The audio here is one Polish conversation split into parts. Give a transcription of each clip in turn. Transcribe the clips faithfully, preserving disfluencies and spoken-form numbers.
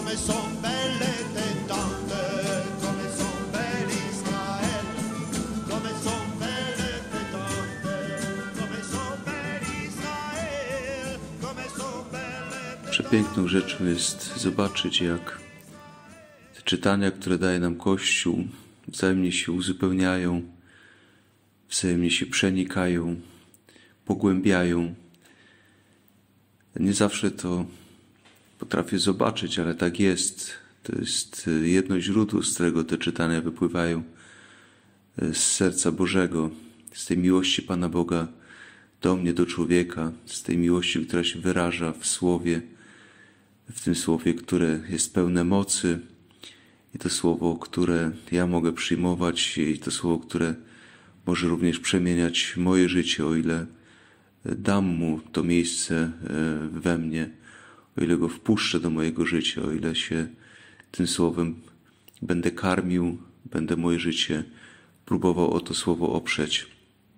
come son belle te tante, come son belle Israel, come son belle te tante, come son belle Israel, come son belle te. Przepiękną rzeczą jest zobaczyć, jak te czytania, które daje nam Kościół, wzajemnie się uzupełniają, wzajemnie się przenikają, pogłębiają. Nie zawsze to potrafię zobaczyć, ale tak jest. To jest jedno źródło, z którego te czytania wypływają z serca Bożego, z tej miłości Pana Boga do mnie, do człowieka, z tej miłości, która się wyraża w Słowie, w tym Słowie, które jest pełne mocy i to Słowo, które ja mogę przyjmować i to Słowo, które może również przemieniać moje życie, o ile dam Mu to miejsce we mnie, o ile Go wpuszczę do mojego życia, o ile się tym Słowem będę karmił, będę moje życie próbował o to Słowo oprzeć.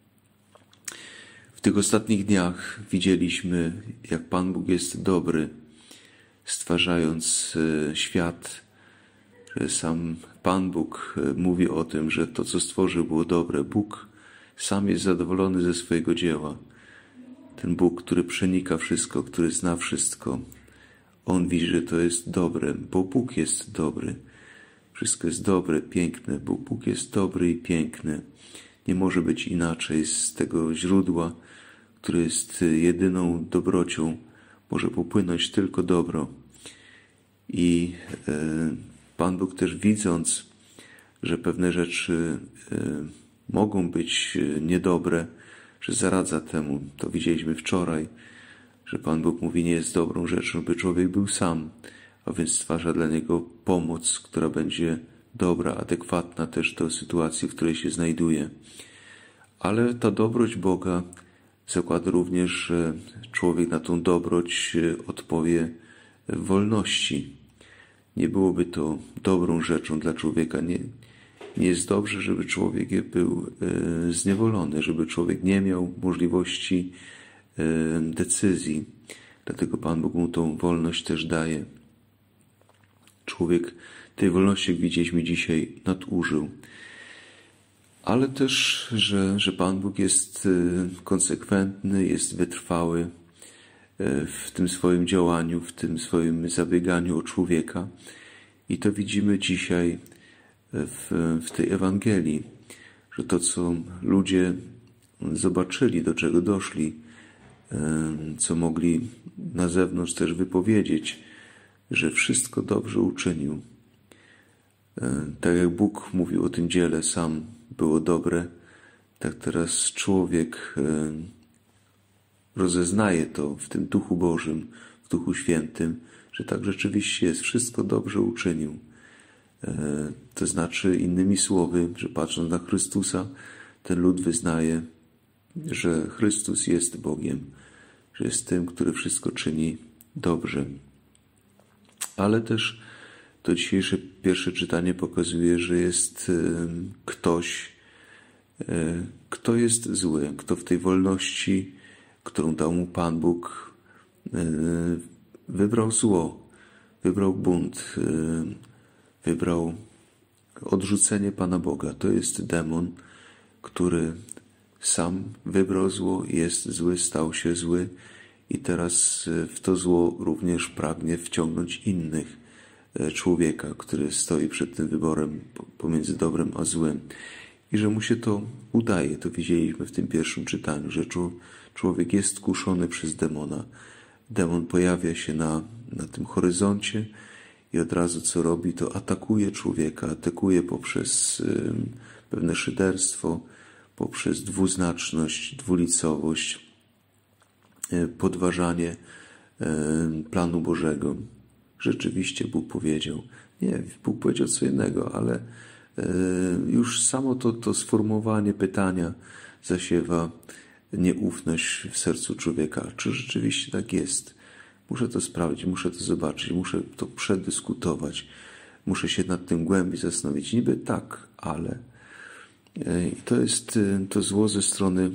W tych ostatnich dniach widzieliśmy, jak Pan Bóg jest dobry, stwarzając świat. Sam Pan Bóg mówi o tym, że to, co stworzył, było dobre. Bóg sam jest zadowolony ze swojego dzieła. Ten Bóg, który przenika wszystko, który zna wszystko. On widzi, że to jest dobre, bo Bóg jest dobry. Wszystko jest dobre, piękne, bo Bóg jest dobry i piękny. Nie może być inaczej. Z tego źródła, które jest jedyną dobrocią, może popłynąć tylko dobro. I e, Pan Bóg też widząc, że pewne rzeczy e, mogą być niedobre, że zaradza temu. To widzieliśmy wczoraj, że Pan Bóg mówi, nie jest dobrą rzeczą, by człowiek był sam, a więc stwarza dla niego pomoc, która będzie dobra, adekwatna też do sytuacji, w której się znajduje. Ale ta dobroć Boga zakłada również, że człowiek na tą dobroć odpowie w wolności. Nie byłoby to dobrą rzeczą dla człowieka. Nie, nie jest dobrze, żeby człowiek był zniewolony, żeby człowiek nie miał możliwości decyzji. Dlatego Pan Bóg mu tą wolność też daje. Człowiek tej wolności, jak widzieliśmy dzisiaj, nadużył. Ale też, że, że Pan Bóg jest konsekwentny, jest wytrwały w tym swoim działaniu, w tym swoim zabieganiu o człowieka. I to widzimy dzisiaj w, w tej Ewangelii, że to, co ludzie zobaczyli, do czego doszli, co mogli na zewnątrz też wypowiedzieć, że wszystko dobrze uczynił. Tak jak Bóg mówił o tym dziele, sam było dobre, tak teraz człowiek rozeznaje to w tym Duchu Bożym, w Duchu Świętym, że tak rzeczywiście jest, wszystko dobrze uczynił. To znaczy, innymi słowy, że patrząc na Chrystusa, ten lud wyznaje, że Chrystus jest Bogiem, że jest tym, który wszystko czyni dobrze. Ale też to dzisiejsze pierwsze czytanie pokazuje, że jest ktoś, kto jest zły, kto w tej wolności, którą dał mu Pan Bóg, wybrał zło, wybrał bunt, wybrał odrzucenie Pana Boga. To jest demon, który sam wybrał zło, jest zły, stał się zły i teraz w to zło również pragnie wciągnąć innych, człowieka, który stoi przed tym wyborem pomiędzy dobrem a złem. I że mu się to udaje. To widzieliśmy w tym pierwszym czytaniu, że człowiek jest kuszony przez demona. Demon pojawia się na, na tym horyzoncie i od razu co robi, to atakuje człowieka, atakuje poprzez y, pewne szyderstwo, poprzez dwuznaczność, dwulicowość, y, podważanie y, planu Bożego. Rzeczywiście Bóg powiedział. Nie, Bóg powiedział co innego, ale y, już samo to, to sformułowanie pytania zasiewa nieufność w sercu człowieka. Czy rzeczywiście tak jest? Muszę to sprawdzić, muszę to zobaczyć, muszę to przedyskutować, muszę się nad tym głębiej zastanowić. Niby tak, ale i to jest to zło ze strony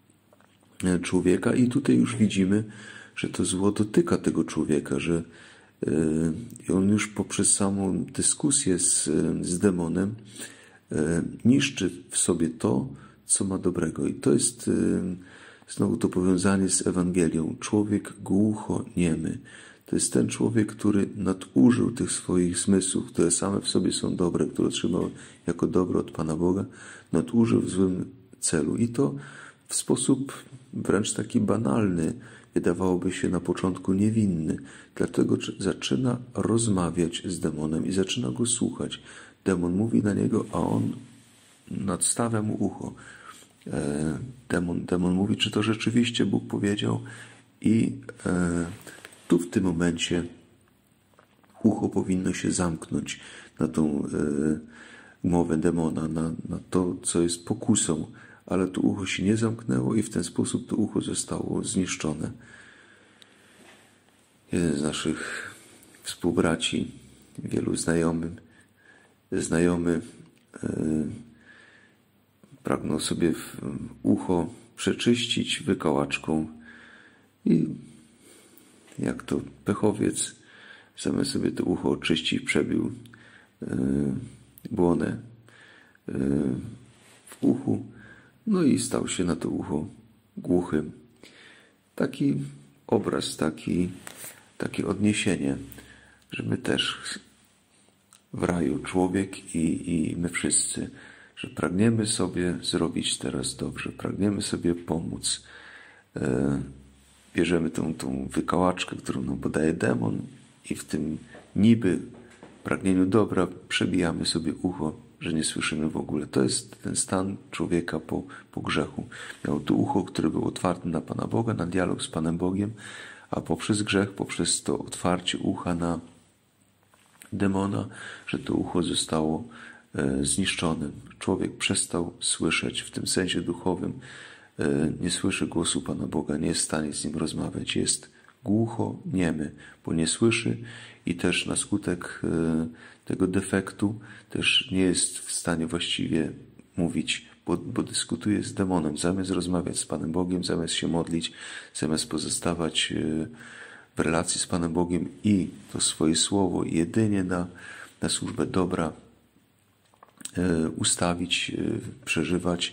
człowieka i tutaj już widzimy, że to zło dotyka tego człowieka, że I on już poprzez samą dyskusję z, z demonem niszczy w sobie to, co ma dobrego. I to jest znowu to powiązanie z Ewangelią. Człowiek głucho-niemy. To jest ten człowiek, który nadużył tych swoich zmysłów, które same w sobie są dobre, które otrzymał jako dobro od Pana Boga, nadużył w złym celu. I to w sposób wręcz taki banalny, wydawałoby się na początku niewinny. Dlatego zaczyna rozmawiać z demonem i zaczyna go słuchać. Demon mówi na niego, a on nadstawia mu ucho. Demon, demon mówi, czy to rzeczywiście Bóg powiedział, i e, tu w tym momencie ucho powinno się zamknąć na tą e, mowę demona, na, na to, co jest pokusą, ale to ucho się nie zamknęło i w ten sposób to ucho zostało zniszczone. Jeden z naszych współbraci, wielu znajomych, znajomy e, pragnął sobie ucho przeczyścić wykałaczką i jak to pechowiec, zamiast sobie to ucho oczyścić, przebił yy, błonę yy, w uchu, no i stał się na to ucho głuchym. Taki obraz, taki, takie odniesienie, że my też w raju człowiek i, i my wszyscy, że pragniemy sobie zrobić teraz dobrze, pragniemy sobie pomóc. E, bierzemy tą, tą wykałaczkę, którą nam podaje demon i w tym niby pragnieniu dobra przebijamy sobie ucho, że nie słyszymy w ogóle. To jest ten stan człowieka po, po grzechu. Miał to ucho, które było otwarte na Pana Boga, na dialog z Panem Bogiem, a poprzez grzech, poprzez to otwarcie ucha na demona, że to ucho zostało zniszczonym. Człowiek przestał słyszeć w tym sensie duchowym, nie słyszy głosu Pana Boga, nie jest w stanie z Nim rozmawiać, jest głucho, niemy, bo nie słyszy i też na skutek tego defektu też nie jest w stanie właściwie mówić, bo, bo dyskutuje z demonem, zamiast rozmawiać z Panem Bogiem, zamiast się modlić, zamiast pozostawać w relacji z Panem Bogiem i to swoje słowo jedynie na, na służbę dobra ustawić, przeżywać,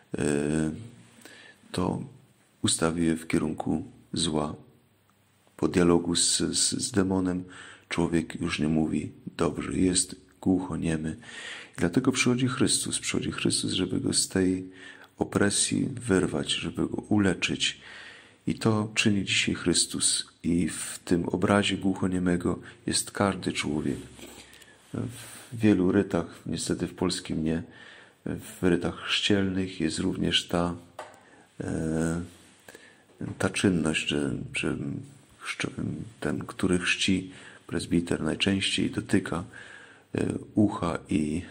to ustawi je w kierunku zła. Po dialogu z, z, z demonem człowiek już nie mówi dobrze, jest głuchoniemy. I dlatego przychodzi Chrystus, przychodzi Chrystus, żeby go z tej opresji wyrwać, żeby go uleczyć. I to czyni dzisiaj Chrystus. I w tym obrazie głuchoniemego jest każdy człowiek. W wielu rytach, niestety w polskim nie, w rytach chrzcielnych jest również ta, ta czynność, że, że ten, który chrzci, prezbiter, najczęściej dotyka ucha i,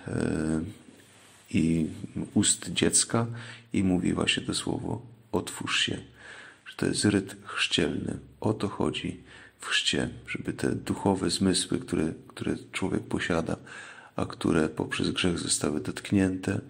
i ust dziecka i mówi właśnie to słowo otwórz się, że to jest ryt chrzcielny. O to chodzi w chrzcie, żeby te duchowe zmysły, które, które człowiek posiada, a które poprzez grzech zostały dotknięte,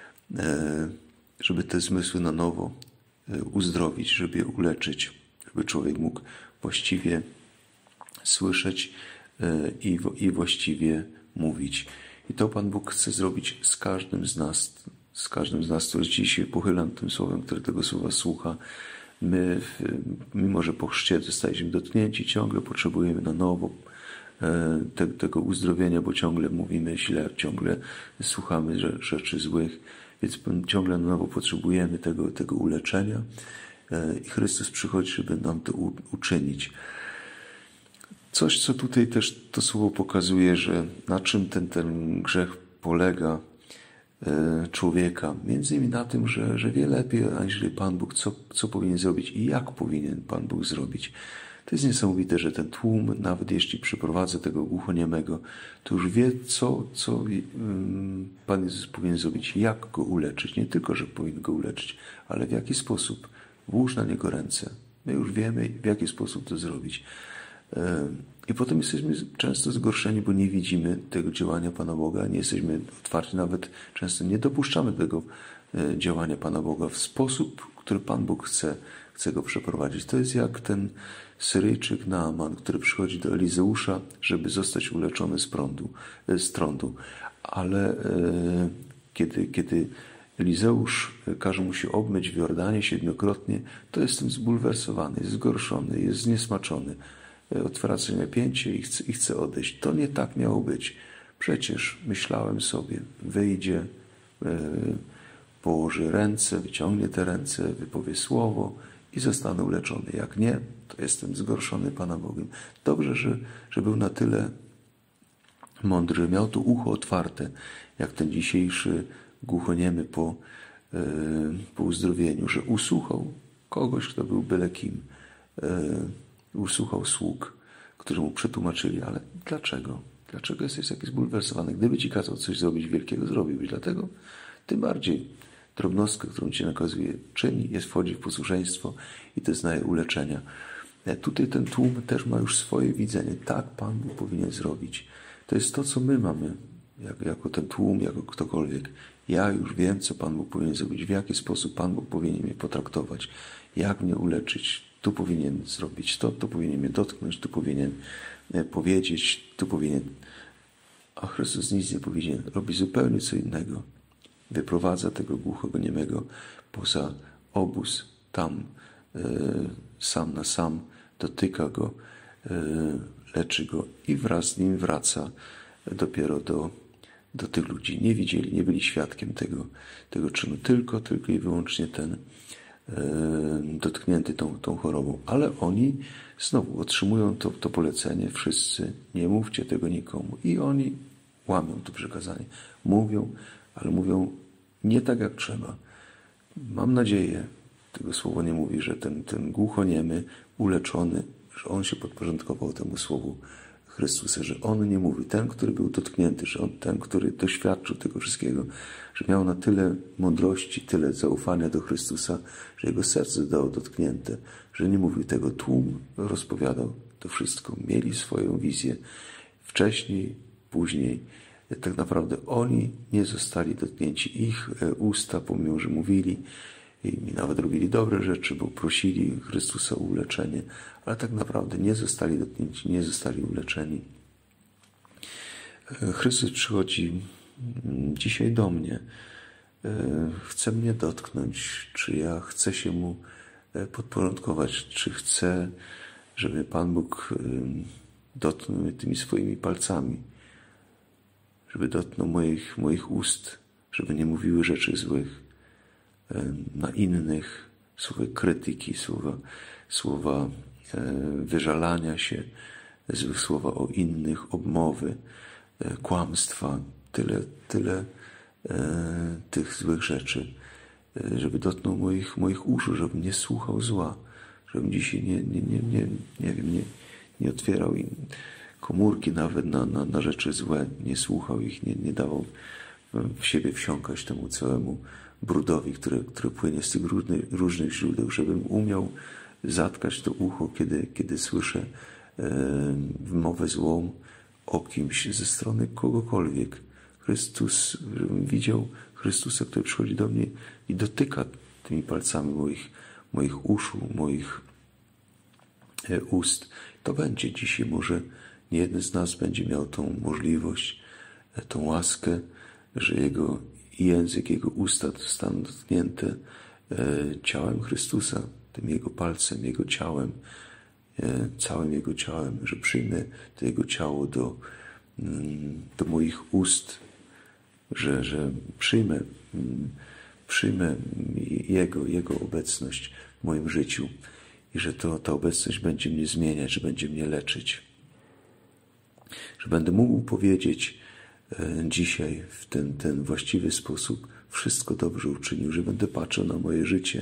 żeby te zmysły na nowo uzdrowić, żeby je uleczyć, żeby człowiek mógł właściwie słyszeć i, i właściwie mówić. I to Pan Bóg chce zrobić z każdym z nas, z każdym z nas, który dzisiaj pochylam tym słowem, który tego słowa słucha. My, mimo że po chrzcie zostaliśmy dotknięci, ciągle potrzebujemy na nowo te, tego uzdrowienia, bo ciągle mówimy źle, ciągle słuchamy rzeczy złych, więc ciągle na nowo potrzebujemy tego, tego uleczenia i Chrystus przychodzi, żeby nam to u, uczynić. Coś, co tutaj też to słowo pokazuje, że na czym ten, ten grzech polega człowieka. Między innymi na tym, że, że wie lepiej, aniżeli Pan Bóg, co, co powinien zrobić i jak powinien Pan Bóg zrobić. To jest niesamowite, że ten tłum, nawet jeśli przyprowadza tego głuchoniemego, to już wie, co, co Pan Jezus powinien zrobić, jak go uleczyć. Nie tylko, że powinien go uleczyć, ale w jaki sposób. Włóż na niego ręce. My już wiemy, w jaki sposób to zrobić. I potem jesteśmy często zgorszeni, bo nie widzimy tego działania Pana Boga, nie jesteśmy otwarci, nawet często nie dopuszczamy tego działania Pana Boga w sposób, który Pan Bóg chce, chce go przeprowadzić. To jest jak ten Syryjczyk Naaman, który przychodzi do Elizeusza, żeby zostać uleczony z prądu, z trądu. Ale e, kiedy, kiedy Elizeusz każe mu się obmyć w Jordanie siedmiokrotnie, to jest tym zbulwersowany, jest zgorszony, jest zniesmaczony. Otwiera sobie napięcie i chce, i chce odejść. To nie tak miało być. Przecież myślałem sobie, wyjdzie, e, położy ręce, wyciągnie te ręce, wypowie słowo i zostanę uleczony. Jak nie, to jestem zgorszony Pana Bogiem. Dobrze, że, że był na tyle mądry, miał to ucho otwarte, jak ten dzisiejszy głuchoniemy po, e, po uzdrowieniu, że usłuchał kogoś, kto był byle kim. E, usłuchał sług, którzy mu przetłumaczyli, ale dlaczego? Dlaczego jesteś taki zbulwersowany? Gdyby ci kazał coś zrobić wielkiego, zrobiłbyś. Dlatego tym bardziej drobnostkę, którą ci nakazuje, czyni, jest wchodzi w posłuszeństwo i to znaje uleczenia. Tutaj ten tłum też ma już swoje widzenie. Tak Pan Bóg powinien zrobić. To jest to, co my mamy, jako, jako ten tłum, jako ktokolwiek. Ja już wiem, co Pan Bóg powinien zrobić, w jaki sposób Pan Bóg powinien mnie potraktować, jak mnie uleczyć. Tu powinien zrobić to, tu powinien mnie dotknąć, tu powinien powiedzieć, tu powinien... A Chrystus nic nie powinien. Robi zupełnie co innego. Wyprowadza tego głuchego, niemego poza obóz, tam e, sam na sam, dotyka go, e, leczy go i wraz z nim wraca dopiero do, do tych ludzi. Nie widzieli, nie byli świadkiem tego, tego czynu. Tylko, tylko i wyłącznie ten e, dotknięty tą, tą chorobą. Ale oni znowu otrzymują to, to polecenie. Wszyscy, nie mówcie tego nikomu. I oni łamią to przekazanie. Mówią, ale mówią nie tak jak trzeba. Mam nadzieję, tego słowo nie mówi, że ten, ten głuchoniemy, uleczony, że on się podporządkował temu słowu Chrystusa, że on nie mówi. Ten, który był dotknięty, że on, ten, który doświadczył tego wszystkiego, że miał na tyle mądrości, tyle zaufania do Chrystusa, że jego serce zostało dotknięte, że nie mówił tego. Tłum rozpowiadał to wszystko. Mieli swoją wizję. Wcześniej, później. Tak naprawdę oni nie zostali dotknięci. Ich usta, pomimo że mówili i nawet robili dobre rzeczy, bo prosili Chrystusa o uleczenie, ale tak naprawdę nie zostali dotknięci, nie zostali uleczeni. Chrystus przychodzi dzisiaj do mnie. Chce mnie dotknąć. Czy ja chcę się Mu podporządkować? Czy chcę, żeby Pan Bóg dotknął mnie tymi swoimi palcami? Żeby dotknął moich, moich ust, żeby nie mówiły rzeczy złych na innych, słowa krytyki, słowa, słowa wyżalania się, złych słowa o innych, obmowy, kłamstwa, tyle, tyle tych złych rzeczy, żeby dotknął moich, moich uszu, żebym nie słuchał zła, żebym dzisiaj nie, nie, nie, nie, nie wiem, nie, nie otwierał im komórki nawet na, na, na rzeczy złe, nie słuchał ich, nie, nie dawał w siebie wsiąkać temu całemu brudowi, który, który płynie z tych różnych, różnych źródeł, żebym umiał zatkać to ucho, kiedy, kiedy słyszę e, mowę złą o kimś ze strony kogokolwiek. Chrystus, żebym widział Chrystusa, który przychodzi do mnie i dotyka tymi palcami moich, moich uszu, moich e, ust. To będzie dzisiaj może nie jeden z nas będzie miał tą możliwość, tą łaskę, że jego język, jego usta zostaną dotknięte ciałem Chrystusa, tym Jego palcem, Jego ciałem, całym Jego ciałem, że przyjmę to Jego ciało do, do moich ust, że, że przyjmę, przyjmę Jego, Jego obecność w moim życiu i że to, ta obecność będzie mnie zmieniać, że będzie mnie leczyć. Że będę mógł powiedzieć dzisiaj w ten, ten właściwy sposób wszystko dobrze uczynił, że będę patrzył na moje życie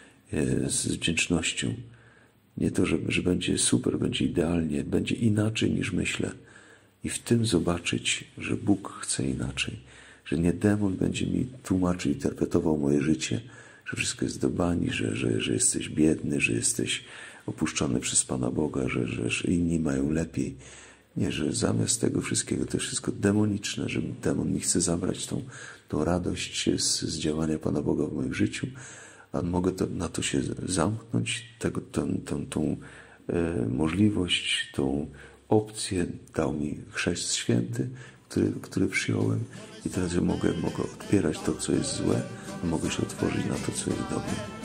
z wdzięcznością. Nie to, że, że będzie super, będzie idealnie, będzie inaczej niż myślę. I w tym zobaczyć, że Bóg chce inaczej. Że nie demon będzie mi tłumaczył, interpretował moje życie, że wszystko jest do bani, że, że, że jesteś biedny, że jesteś opuszczony przez Pana Boga, że, że, że inni mają lepiej. Nie, że zamiast tego wszystkiego to jest wszystko demoniczne, że demon mi chce zabrać tą, tą radość z, z działania Pana Boga w moim życiu, a mogę to, na to się zamknąć, tego, tą, tą, tą możliwość, tą opcję, dał mi chrzest święty, który, który przyjąłem i teraz ja mogę, mogę odpierać to, co jest złe, a mogę się otworzyć na to, co jest dobre.